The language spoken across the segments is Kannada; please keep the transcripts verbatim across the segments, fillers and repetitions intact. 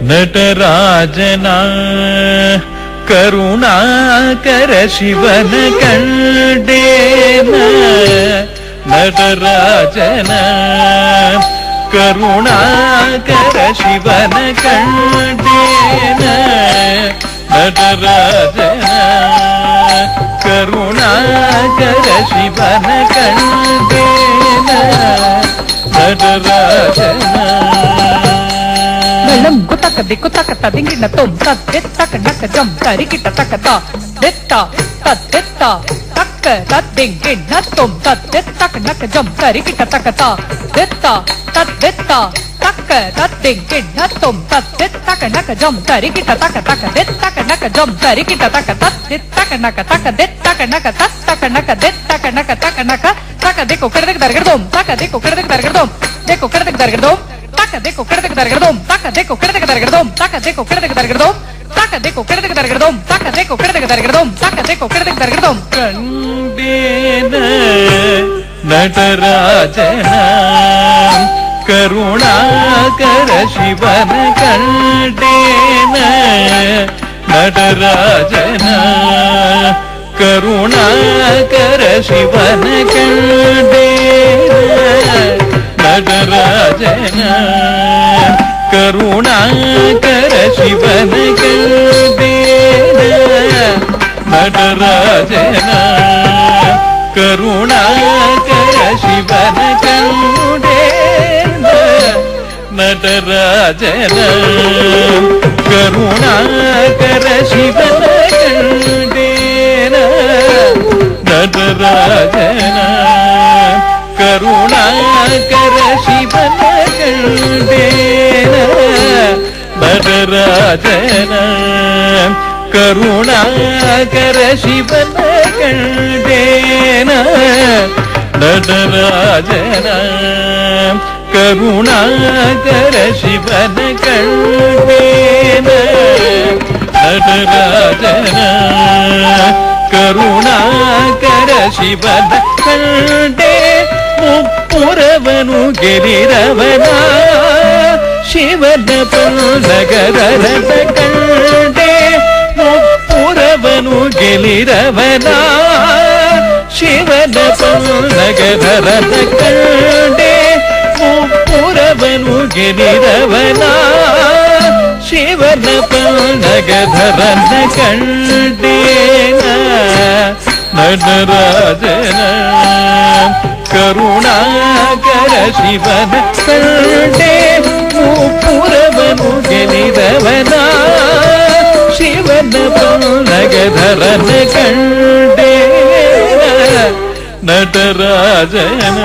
ನಟರಾಜನ ಕರುಣಾಕರ ಶಿವನ ಕಂಡೇನ ನಟರಾಜನ ಕರುಣಾಕರ ಶಿವನ ಕಂಡೇನ ನಟರಾಜನ ಕರುಣಾಕರ ಶಿವನ ಕಂಡೇನ ನಟರಾಜನ ಕುತಕ ದಿಕ್ಕು ತಕತ ದಿಂಗಿನ ತೊಂ ತಕ್ಕ ನಕ್ಕ ಜಂ ತರಿಕಿಟ ತಕತ ದೆತ್ತ ತದ್ದೆತ್ತ ತಕ್ಕ ತದ್ದಿಂಗಿನ ತೊಂ ತಕ್ಕ ನಕ್ಕ ಜಂ ತರಿಕಿಟ ತಕತ ದೆತ್ತ ತದ್ದೆತ್ತ ತಕ್ಕ ತದ್ದಿಂಗಿನ ತೊಂ ತಕ್ಕ ನಕ್ಕ ಜಂ ತರಿಕಿಟ ತಕ ತಕ ದೆತ್ತ ನಕ್ಕ ಜಂ ತರಿಕಿಟ ತಕ ತಕ್ಕ ನಕ್ಕ ತಕ ದೆತ್ತ ನಕ್ಕ ತಕ್ಕ ನಕ್ಕ ದೆತ್ತ ನಕ್ಕ ತಕ ನಕ್ಕ ತಕ ದಿಕ್ಕು ಕಡದಕ್ಕೆ ದರ್ಗಡದೋಂ ತಕ ದಿಕ್ಕು ಕಡದಕ್ಕೆ ದರ್ಗಡದೋಂ ದಿಕ್ಕು ಕಡದಕ್ಕೆ ದರ್ಗಡದೋಂ taka deko kedek dargerdom taka deko kedek dargerdom taka deko kedek dargerdom taka deko kedek dargerdom taka deko kedek dargerdom taka deko kedek dargerdom ಕಂಡೇನ ನಟರಾಜನ Karunakara ಶಿವನ ಕಂಡೇನ ನಟರಾಜನ ಕರುಣಾಕರ ಶಿವನ ಕಂಡೇನ ನಟರಾಜನ ಕರುಣಾಕರ ಶಿವನ ಕಂಡೇನ ನಟರಾಜನ ಕರುಣಾಕರ ಶಿವನ ಕಂಡೇನ ನಟರಾಜನ ಕರುಣಾಕರ ಶಿವನ ಕಂಡೇನ ನಟರಾಜನ ಕರುಣಾಕರ ಶಿವನ ಕಂಡೇನ ನಟರಾಜನ ಕರುಣಾಕರ ಶಿವನ ಕಂಡೇನ ನಟರಾಜನ ಕರುಣಾಕರ ಶಿವನ ಕಂಡೇನ ನಟರಾಜನ ಕರುಣಾಕರ ಶಿವನ ಕಂಡೇ ಮುಪ್ಪುರವನು ಗೆಲಿರವನ ಶಿವನ ಪಲ್ಲಗರದ ಕಂಡೇ ಮುಪ್ಪುರವನು ಗೆಲಿರವನ ಶಿವನ ಪಲ್ಲಗರದ ಕಂಡೇ ಮುಪ್ಪುರವನು ಗೆಲಿರವನ ಶಿವನ ಪಲ್ಲಗರದ ಕಂಡೇನ ನಟರಾಜನ ಕರುಣಾಕರ ಶಿವನ ಕಂಡೇ ಮುಪ್ಪುರವನು ಗೆಲಿದವನ ಶಿವನ ಪಲ್ಲಗಧರನ ಕಂಡೇನ ನಟರಾಜನ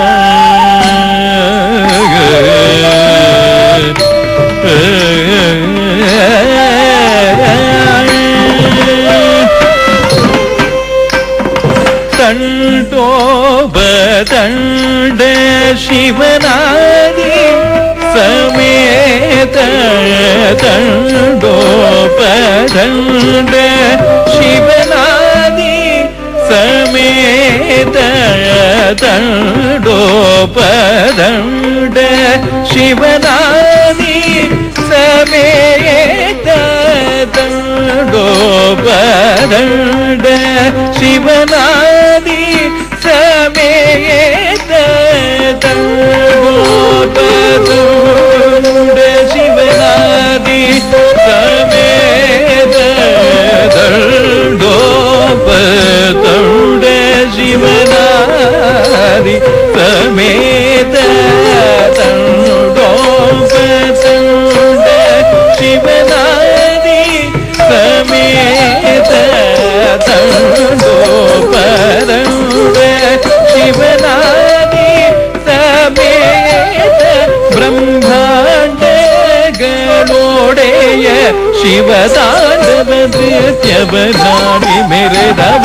ತಂಡೋಬದಂಡ ಶಿವನಾದಿ ಸಮೇತ ತಂಡೋಬದಂಡ ಶಿವನಾದಿ ಸಮೇತ ತಂಡೋಬದಂಡ ಶಿವನಾದಿ ಸಮೇತ ತಂಡೋಬದಂಡ ಶಿವನಾದಿ ಸಮೇತ ತಂಡೋಬದಂಡ ಶಿವನಾದಿ ಸಮೇತ ತಂಡೋಬದಂಡ ಶಿವನಾದಿ ಸಮೇತ ತಂಡೋಬದಂಡ ಶಿವನಾದಿ ಸಮೇತ ತಂಡೋಬದಂಡ ಶಿವನಾದಿ ಸಮೇತ ಬ್ರಹ್ಮಾಂಡಗಳೋಡೆಯ ಶಿವತಾಂಡವ ನೃತ್ಯವನಾಡಿ ಮೆರೆದವ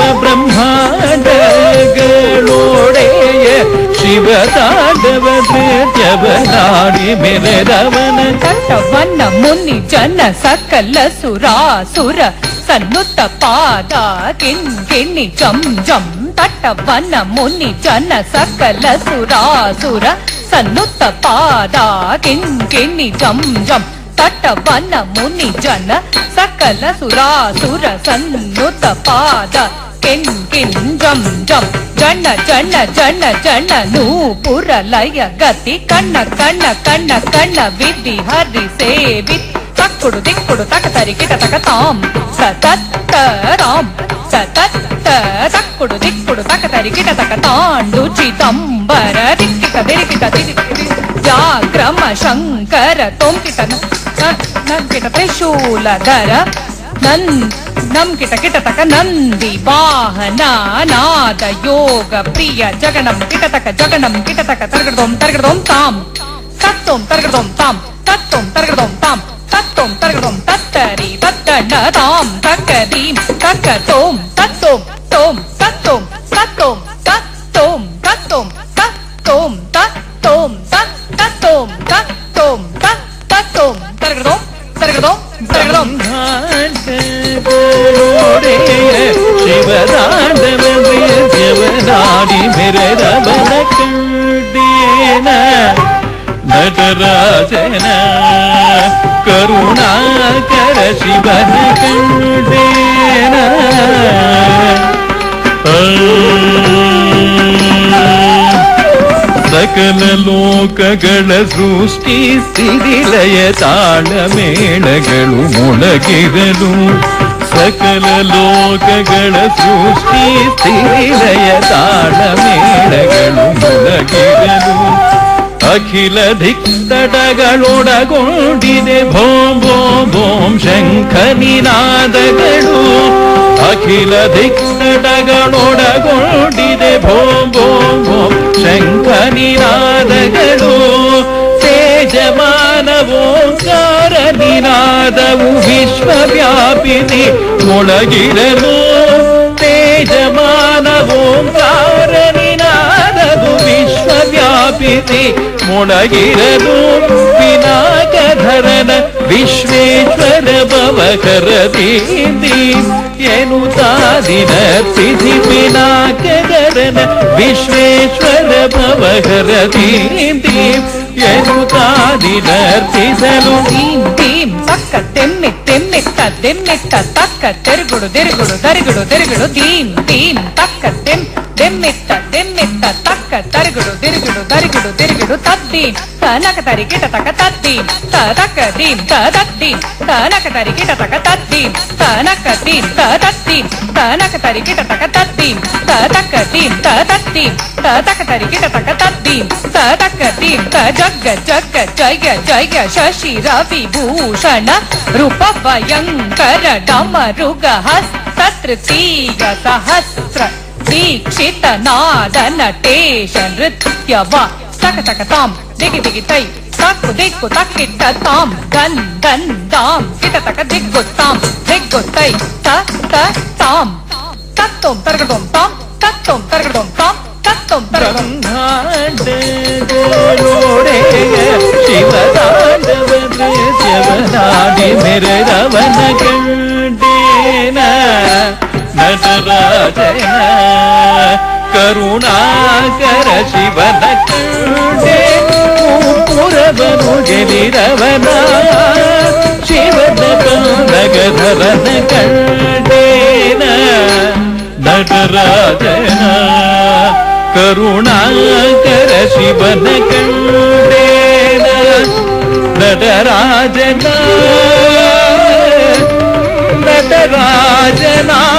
ಬ್ರಹ್ಮಾಂಡಗಳೋಡೆಯ ಶಿವತಾಂಡವ ನೃತ್ಯವನಾಡಿ ಮೆರೆದವನ ಕಟ್ಟವನ್ನ ಮುನಿ ಜನ ಸಕಲ ಸುರಾಸುರ ಸನ್ನುತ್ತ ಪಾದ ಕಿನ್ಕಿಣಿ ಜಂ ಜಂ ತಟ್ಟವನ ಮುನಿ ಜನ ಸಕಲ ಸುರಾಸುರ ಸನ್ನುತ್ತ ಪಾದ ಕಿನ್ಕಿಣಿ ಜಂ ಜಂ ತಟವನ ಮುನಿ ಜನ ಸಕಲ ಸುರಾಸುರ ಸನ್ನುತ ಪಾದ ಕೆನ್ ಕಿನ್ ಜಂ ಜಂ ಜನ ಜನ ಜನ ಜನ ನೂಪುರ ಲಯ ಗತಿ ಕಣ್ಣ ಕಣ್ಣ ಕಣ್ಣ ಕಣ್ಣ ವಿಧಿ ಹರಿ ಸೇವಿ ತಕ್ಕುಡು ದಿಕ್ಕುಡು ತಕ ತರಿ ಕಿಟ ತಕ ತಾಂ ಸತತ್ತ ರಾಮ್ ಸತತ್ತ ತಕ್ಕುಡು ದಿಕ್ಕುಡು ತಕ ತರಿ ಕಿಟ ತಕ ತಾಂಡು ಚಿದಂಬರ ದಿಕ್ಕಿಟ ದಿರಿಕಿಟ ದಿರಿ ಜಾಗ್ರಮ ಶಂಕರ ತೋಂಕಿಟ ನಂಕಿಟ ತ್ರಿಶೂಲಧರ ನನ್ ನಮ್ ಕಿಟ ಕಿಟ ತಕ ನಂದಿ ವಾಹನ ನಾದ ಯೋಗ ಪ್ರಿಯ ಜಗಣಂ ಕಿಟ ತಕ ಜಗಣಂ ಕಿಟ ತಕ ತರ್ಗಡೋಂ ತರ್ಗಡೋಂ ತಾಂ ತತ್ತೋಂ ತರ್ಗಡೋಂ ತಾಂ ತತ್ತೋಂ ತರ್ಗಡೋಂ ತಾಂ ತತ್ತೋಂ ತರ್ಗಡೋಂ ತತ್ತರಿ ತತ್ತಣ್ಣ ತಾಂ ತಕ್ಕದೀಂ ತಕ್ಕತೋಂ ತತ್ತೋಂ ತೋಂ ತತ್ತೋಂ ತತ್ತೋಂ ತತ್ತೋಂ ತತ್ತೋಂ ತತ್ತೋಂ ತತ್ತೋಂ ತತ್ತೋಂ ತತ್ತೋಂ ತತ್ತೋಂ ತರ್ಗಡೋಂ ತರ್ಗಡೋಂ ತರ್ಗಡೋಂ ಶಿವದಾಂಡವನಾಡಿ ಮೆರೆದವನ ಕಂಡೇನ ನಟರಾಜನ ಕರುಣಾಕರ ಶಿವನ ಕಂಡೇನ ಸಕಲ ಲೋಕಗಳ ಸೃಷ್ಟಿ ಸ್ಥಿತಿಲಯ ತಾಳ ಮೇಳಗಳು ಮೊಳಗಿರಲು ಸಕಲ ಲೋಕಗಳ ಸೃಷ್ಟಿ ಸ್ಥಿತಿಲಯ ತಾಳ ಮೇಳಗಳು ಮೊಳಗಿರಲು ಅಖಿಲ ದಿಕ್ತಟಗಳೊಡಗೊಂಡಿದೆ ಭೋಂ ಭೋಂ ಭೋಂ ಶಂಖ ನಿನಾದಗಳು ಅಖಿಲ ದಿಕ್ತಟಗಳೊಡಗೊಂಡಿದೆ ಭೋಂ ಭೋಂ ಭೋಂ ಶಂಖ ನಿನಾದಗಳು ತೇಜಮಾನ ಓಂಕಾರ ನಿನಾದವು ವಿಶ್ವವ್ಯಾಪಿನಿ ಮೊಳಗಿರಲು ತೇಜಮಾನ ಓಂಕಾರ ನಿನಾದವು ವಿಶ್ವವ್ಯಾಪಿನಿ ಮೊಳಗಿರಲು ಪಿನಾಕಧರನ ವಿಶ್ವೇಶ್ವರ ಭವಕರದೀಂದಿ ಎನ್ನುತ್ತಾದಿನ ತಿಥಿ ಪಿನಾಕಧರನ ವಿಶ್ವೇಶ್ವರ ಭವಕರದೀಂದಿ ಎನ್ನುತ್ತಾದಿನರ್ತಿಸಲು ದೀಂ ದೀಂ ತಕ್ಕ ತೆಮ್ಮೆ ತೆಮ್ಮೆತ್ತ ದೆಮ್ಮೆತ್ತ ತಕ್ಕ ತೆರುಗುಡು ದೆರುಗುಡು ದರಿಗುಡು ದೆರುಗುಡು ದೀಂ ದೀಂ ತಕ್ಕ ತೆಮ್ ದೆಮ್ಮೆತ್ತ ದೆಮ್ಮೆತ್ತ ತಕ್ಕ ತರುಗುಡು ದಿರುಗುಡು ದರಿಗುಡು ದಿರುಗುಡು ತದ್ದೀಂ ತನಕ ತರಿ ಕಿಟ ತಕ ತದ್ದೀಂ ತದಕ ದೀಂ ತದದ್ದೀಂ ತನಕ ತರಿ ಕಿಟ ತಕ ತದ್ದೀಂ ತನಕ ದೀಂ ತದದ್ದೀಂ ತನಕ ತರಿ ಕಿಟ ತಕ ತದ್ದೀಂ ತದಕ ದೀಂ ತದದ್ದೀಂ ತದಕ ತರಿ ಕಿಟ ತಕ ತದ್ದೀಂ ತದಕ ದೀಂ ತ ಜಗ್ಗ ಜಗ್ಗ ಜಯ ಜಯ ಶಶಿ ರವಿ ಭೂಷಣ ರೂಪ ಭಯಂಕರ ಡಮರುಗ ಹಸ್ತ ತೃತೀಯ ಸಹಸ್ರ ದೀಕ್ಷಿತ ನಾದ ನಟೇಶ ನೃತ್ಯವ ತಕ ತಕ ತಾಂ ದಿಗಿ ದಿಗಿ ತೈ ತಕ್ಕು ದಿಕ್ಕು ತಕ್ಕಿಟ್ಟ ತಾಂ ಗನ್ ಗನ್ ತಾಂ ಕಿಟ ತಕ ದಿಗ್ಗು ತಾಂ ದಿಗ್ಗು ತೈ ತ ತ ತಾಂ ತತ್ತೋಂ ತರ್ಗಡೋಂ ತಾಂ ತತ್ತೋಂ ತರ್ಗಡೋಂ ತಾಂ ತತ್ತೋಂ ತರ್ಗಡೋಂ ಶಿವದಾಂಡವ ನೃತ್ಯವನಾಡಿ ಮೆರೆದವನ ಕಂಡೇನ ನಟರಾಜನ ಕರುಣಾಕರ ಶಿವನ ಕಂಡೆ ಪುರವನು ಗೆಲಿರವನ ಶಿವನ ನಗಧರನ ಕಂಡೇನ ನಟರಾಜನ ಕರುಣಾಕರ ಶಿವನ ಕಂಡೇನ ನಟರಾಜನ ನಟರಾಜನ